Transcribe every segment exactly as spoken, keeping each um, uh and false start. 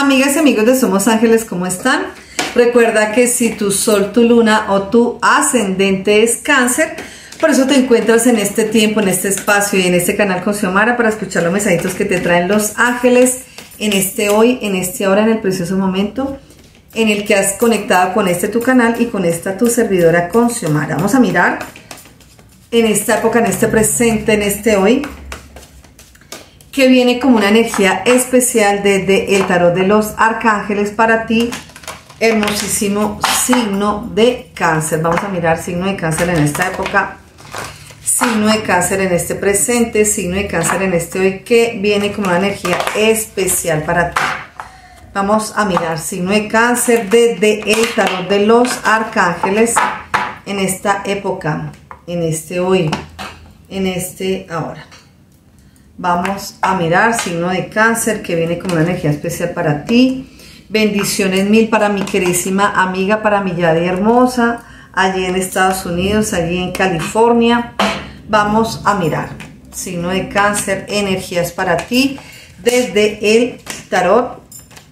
Amigas y amigos de Somos Ángeles, ¿cómo están? Recuerda que si tu sol, tu luna o tu ascendente es Cáncer, por eso te encuentras en este tiempo, en este espacio y en este canal con Xiomara para escuchar los mensajitos que te traen los ángeles en este hoy, en este ahora, en el precioso momento en el que has conectado con este tu canal y con esta tu servidora con Xiomara. Vamos a mirar en esta época, en este presente, en este hoy, que viene como una energía especial desde el tarot de los arcángeles para ti, hermosísimo signo de Cáncer. Vamos a mirar signo de Cáncer en esta época, signo de Cáncer en este presente, signo de Cáncer en este hoy, que viene como una energía especial para ti. Vamos a mirar signo de Cáncer desde el tarot de los arcángeles en esta época, en este hoy, en este ahora. Vamos a mirar signo de Cáncer que viene como una energía especial para ti. Bendiciones mil para mi queridísima amiga, para mi Yadi hermosa, allí en Estados Unidos, allí en California. Vamos a mirar signo de Cáncer, energías para ti desde el tarot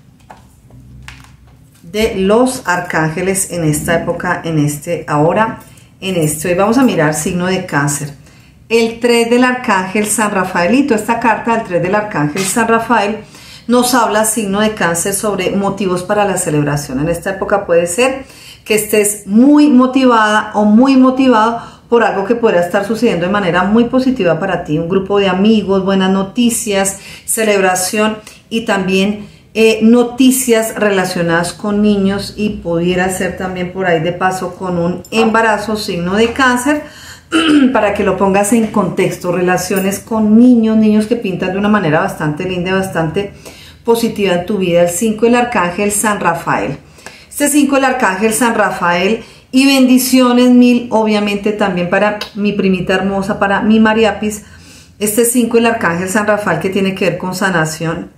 de los arcángeles en esta época, en este ahora, en este hoy. Vamos a mirar signo de Cáncer. El tres del arcángel San Rafaelito, esta carta del tres del arcángel San Rafael nos habla, signo de Cáncer, sobre motivos para la celebración. En esta época puede ser que estés muy motivada o muy motivado por algo que podría estar sucediendo de manera muy positiva para ti. Un grupo de amigos, buenas noticias, celebración y también eh, noticias relacionadas con niños, y pudiera ser también por ahí de paso con un embarazo, signo de Cáncer. Para que lo pongas en contexto, relaciones con niños, niños que pintan de una manera bastante linda, bastante positiva en tu vida. El cinco del arcángel San Rafael. Este cinco del arcángel San Rafael, y bendiciones mil, obviamente también para mi primita hermosa, para mi Mariapis. Este cinco del arcángel San Rafael, que tiene que ver con sanación,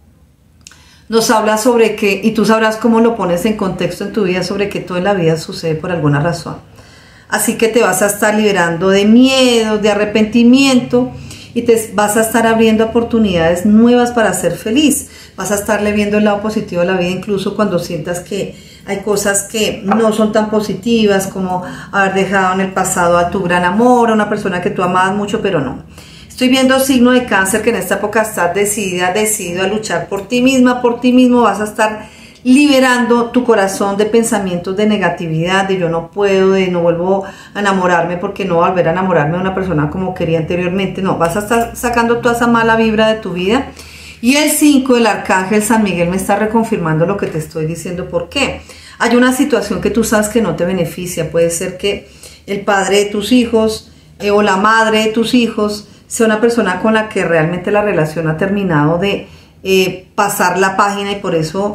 nos habla sobre que, y tú sabrás cómo lo pones en contexto en tu vida, sobre que todo en la vida sucede por alguna razón. Así que te vas a estar liberando de miedo, de arrepentimiento, y te vas a estar abriendo oportunidades nuevas para ser feliz. Vas a estarle viendo el lado positivo de la vida, incluso cuando sientas que hay cosas que no son tan positivas, como haber dejado en el pasado a tu gran amor, a una persona que tú amabas mucho, pero no. Estoy viendo signo de Cáncer que en esta época estás decidida, decidido a luchar por ti misma, por ti mismo. Vas a estar liberando tu corazón de pensamientos de negatividad, de yo no puedo, de no vuelvo a enamorarme porque no voy a volver a enamorarme de una persona como quería anteriormente. No, vas a estar sacando toda esa mala vibra de tu vida. Y el cinco del arcángel San Miguel me está reconfirmando lo que te estoy diciendo. ¿Por qué? Hay una situación que tú sabes que no te beneficia. Puede ser que el padre de tus hijos eh, o la madre de tus hijos sea una persona con la que realmente la relación ha terminado de eh, pasar la página, y por eso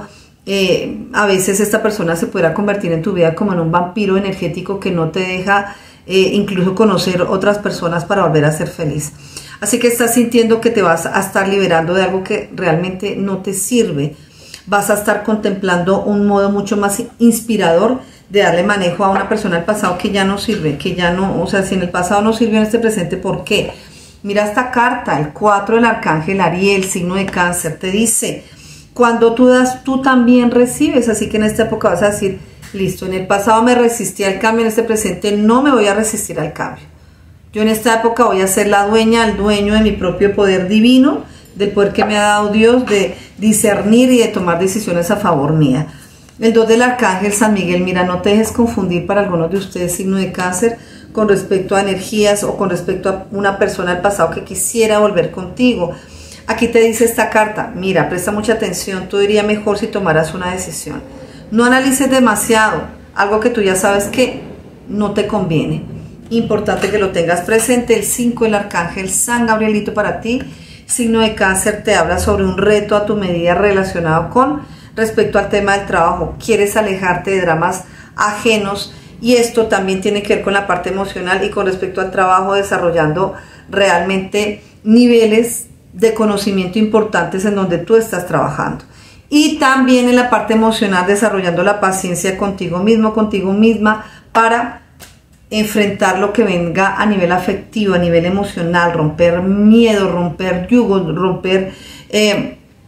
Eh, a veces esta persona se podrá convertir en tu vida como en un vampiro energético que no te deja eh, incluso conocer otras personas para volver a ser feliz. Así que estás sintiendo que te vas a estar liberando de algo que realmente no te sirve. Vas a estar contemplando un modo mucho más inspirador de darle manejo a una persona del pasado que ya no sirve, que ya no, o sea, si en el pasado no sirvió, en este presente, ¿por qué? Mira esta carta, el cuatro del arcángel Ariel, signo de Cáncer, te dice: cuando tú das, tú también recibes. Así que en esta época vas a decir: listo, en el pasado me resistí al cambio, en este presente no me voy a resistir al cambio. Yo en esta época voy a ser la dueña, el dueño de mi propio poder divino, del poder que me ha dado Dios, de discernir y de tomar decisiones a favor mía. El dos del arcángel San Miguel, mira, no te dejes confundir para algunos de ustedes, signo de Cáncer, con respecto a energías o con respecto a una persona del pasado que quisiera volver contigo. Aquí te dice esta carta: mira, presta mucha atención, tú diría mejor si tomaras una decisión. No analices demasiado algo que tú ya sabes que no te conviene. Importante que lo tengas presente. El cinco del arcángel San Gabrielito para ti, signo de Cáncer, te habla sobre un reto a tu medida relacionado con respecto al tema del trabajo. Quieres alejarte de dramas ajenos, y esto también tiene que ver con la parte emocional y con respecto al trabajo, desarrollando realmente niveles de conocimiento importantes en donde tú estás trabajando, y también en la parte emocional, desarrollando la paciencia contigo mismo, contigo misma, para enfrentar lo que venga a nivel afectivo, a nivel emocional, romper miedo, romper yugos, romper eh,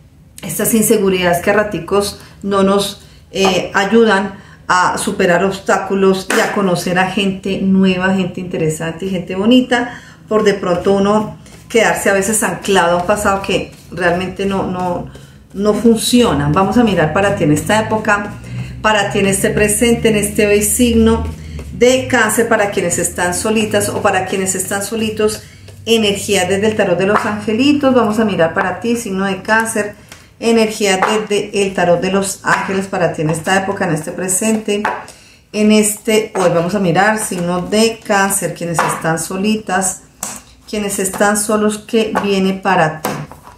estas inseguridades que a raticos no nos eh, ayudan a superar obstáculos y a conocer a gente nueva, gente interesante y gente bonita, por de pronto uno quedarse a veces anclado a un pasado que realmente no, no, no funciona. Vamos a mirar para ti en esta época, para ti en este presente, en este hoy signo de Cáncer, para quienes están solitas o para quienes están solitos, energía desde el tarot de los angelitos. Vamos a mirar para ti, signo de Cáncer, energía desde el tarot de los ángeles para ti en esta época, en este presente, en este hoy. Vamos a mirar signo de Cáncer, quienes están solitas, quienes están solos, ¿qué viene para ti?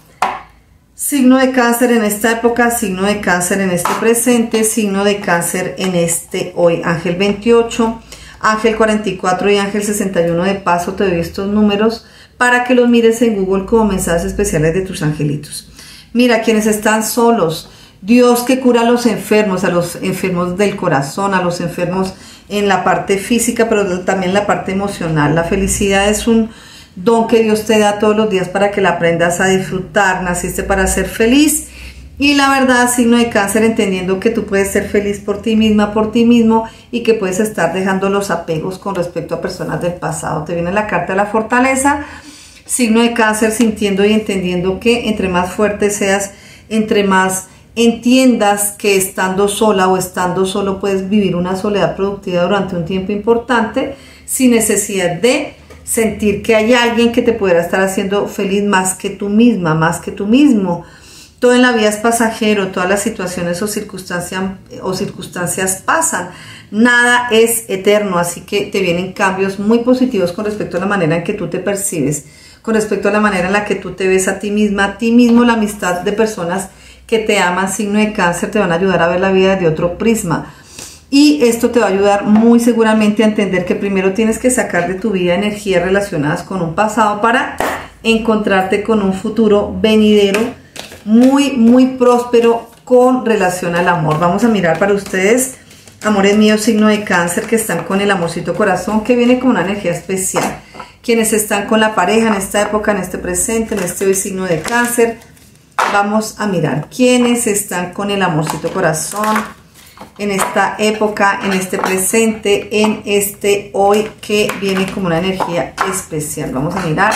Signo de Cáncer en esta época, signo de Cáncer en este presente, signo de Cáncer en este hoy. Ángel veintiocho, Ángel cuarenta y cuatro y Ángel sesenta y uno. De paso te doy estos números para que los mires en Google como mensajes especiales de tus angelitos. Mira, quienes están solos, Dios que cura a los enfermos, a los enfermos del corazón, a los enfermos en la parte física, pero también en la parte emocional. La felicidad es un don que Dios te da todos los días para que la aprendas a disfrutar. Naciste para ser feliz. Y la verdad, signo de Cáncer, entendiendo que tú puedes ser feliz por ti misma, por ti mismo, y que puedes estar dejando los apegos con respecto a personas del pasado. Te viene la carta de la fortaleza. Signo de Cáncer, sintiendo y entendiendo que entre más fuerte seas, entre más entiendas que estando sola o estando solo puedes vivir una soledad productiva durante un tiempo importante, sin necesidad de sentir que hay alguien que te pudiera estar haciendo feliz más que tú misma, más que tú mismo. Todo en la vida es pasajero, todas las situaciones o circunstancias, o circunstancias pasan, nada es eterno, así que te vienen cambios muy positivos con respecto a la manera en que tú te percibes, con respecto a la manera en la que tú te ves a ti misma, a ti mismo. La amistad de personas que te aman, signo de Cáncer, te van a ayudar a ver la vida de otro prisma. Y esto te va a ayudar muy seguramente a entender que primero tienes que sacar de tu vida energías relacionadas con un pasado para encontrarte con un futuro venidero muy, muy próspero con relación al amor. Vamos a mirar para ustedes, amores míos, signo de Cáncer, que están con el amorcito corazón, que viene con una energía especial. Quienes están con la pareja en esta época, en este presente, en este hoy signo de Cáncer, vamos a mirar quienes están con el amorcito corazón en esta época, en este presente, en este hoy, que viene como una energía especial. Vamos a mirar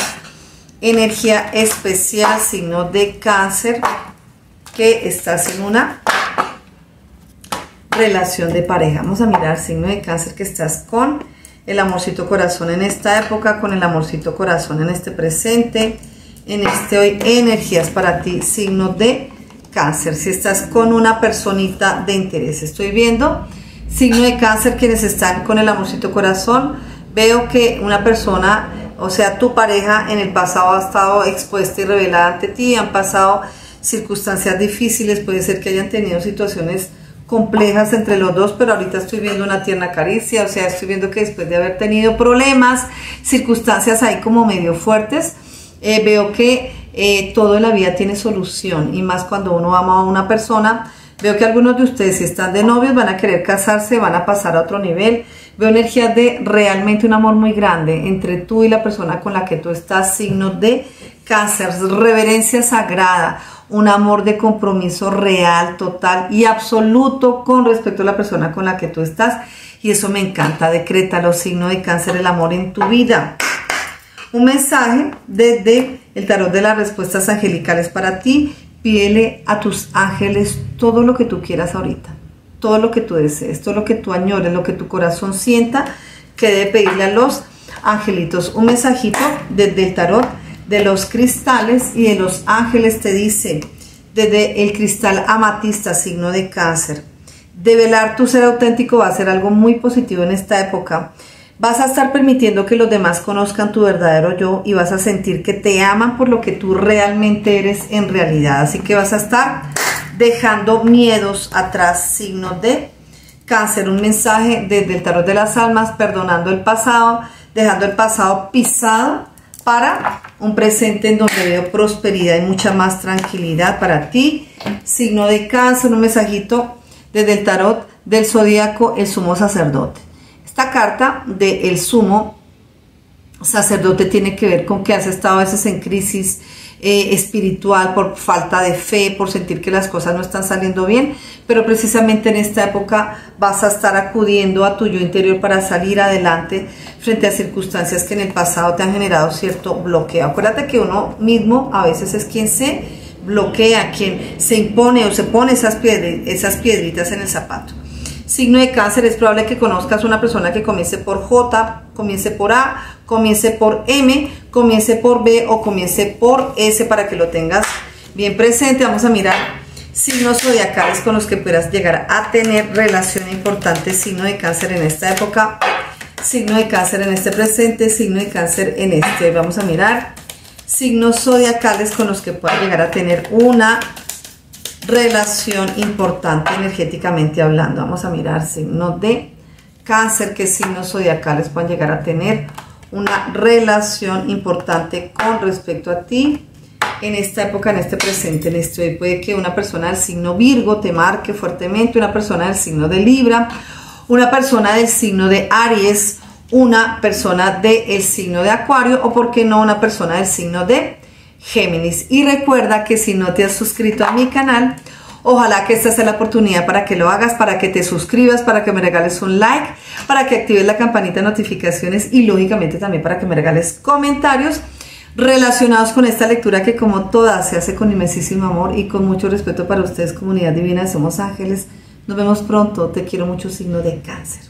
energía especial, signo de Cáncer, que estás en una relación de pareja. Vamos a mirar, signo de Cáncer, que estás con el amorcito corazón en esta época, con el amorcito corazón en este presente, en este hoy, energías para ti, signo de Cáncer. Si estás con una personita de interés, estoy viendo, signo de Cáncer, quienes están con el amorcito corazón, veo que una persona, o sea, tu pareja en el pasado ha estado expuesta y revelada ante ti, han pasado circunstancias difíciles, puede ser que hayan tenido situaciones complejas entre los dos, pero ahorita estoy viendo una tierna caricia, o sea, estoy viendo que después de haber tenido problemas, circunstancias ahí como medio fuertes, eh, veo que eh, todo en la vida tiene solución, y más cuando uno ama a una persona. Veo que algunos de ustedes, si están de novios, van a querer casarse, van a pasar a otro nivel. Veo energías de realmente un amor muy grande entre tú y la persona con la que tú estás, signo de Cáncer, reverencia sagrada, un amor de compromiso real, total y absoluto con respecto a la persona con la que tú estás. Y eso me encanta, decrétalo, signo de Cáncer, el amor en tu vida. Un mensaje desde el tarot de las respuestas angelicales para ti. Pídele a tus ángeles todo lo que tú quieras ahorita, todo lo que tú desees, todo lo que tú añores, lo que tu corazón sienta que debe pedirle a los angelitos. Un mensajito desde el tarot de los cristales y de los ángeles te dice, desde el cristal amatista, signo de Cáncer, develar tu ser auténtico va a ser algo muy positivo en esta época. Vas a estar permitiendo que los demás conozcan tu verdadero yo y vas a sentir que te aman por lo que tú realmente eres en realidad. Así que vas a estar dejando miedos atrás, signo de Cáncer. Un mensaje desde el tarot de las almas, perdonando el pasado, dejando el pasado pisado para un presente en donde veo prosperidad y mucha más tranquilidad para ti, signo de Cáncer. Un mensajito desde el tarot del zodíaco, el sumo sacerdote. Esta carta del sumo sacerdote tiene que ver con que has estado a veces en crisis, eh, espiritual, por falta de fe, por sentir que las cosas no están saliendo bien, pero precisamente en esta época vas a estar acudiendo a tu yo interior para salir adelante frente a circunstancias que en el pasado te han generado cierto bloqueo. Acuérdate que uno mismo a veces es quien se bloquea, quien se impone o se pone esas, piedri esas piedritas en el zapato. Signo de Cáncer, es probable que conozcas una persona que comience por J, comience por A, comience por M, comience por B o comience por S, para que lo tengas bien presente. Vamos a mirar signos zodiacales con los que puedas llegar a tener relación importante. Signo de Cáncer en esta época, signo de Cáncer en este presente, signo de Cáncer en este. Vamos a mirar signos zodiacales con los que puedas llegar a tener una relación importante energéticamente hablando. Vamos a mirar signos de Cáncer, qué signos zodiacales pueden llegar a tener una relación importante con respecto a ti en esta época, en este presente, en este hoy. Puede que una persona del signo Virgo te marque fuertemente, una persona del signo de Libra, una persona del signo de Aries, una persona del signo de Acuario o, por qué no, una persona del signo de Géminis. Y recuerda que si no te has suscrito a mi canal, ojalá que esta sea la oportunidad para que lo hagas, para que te suscribas, para que me regales un like, para que actives la campanita de notificaciones y lógicamente también para que me regales comentarios relacionados con esta lectura, que como toda se hace con inmensísimo amor y con mucho respeto para ustedes, comunidad divina de Somos Ángeles. Nos vemos pronto. Te quiero mucho, signo de Cáncer.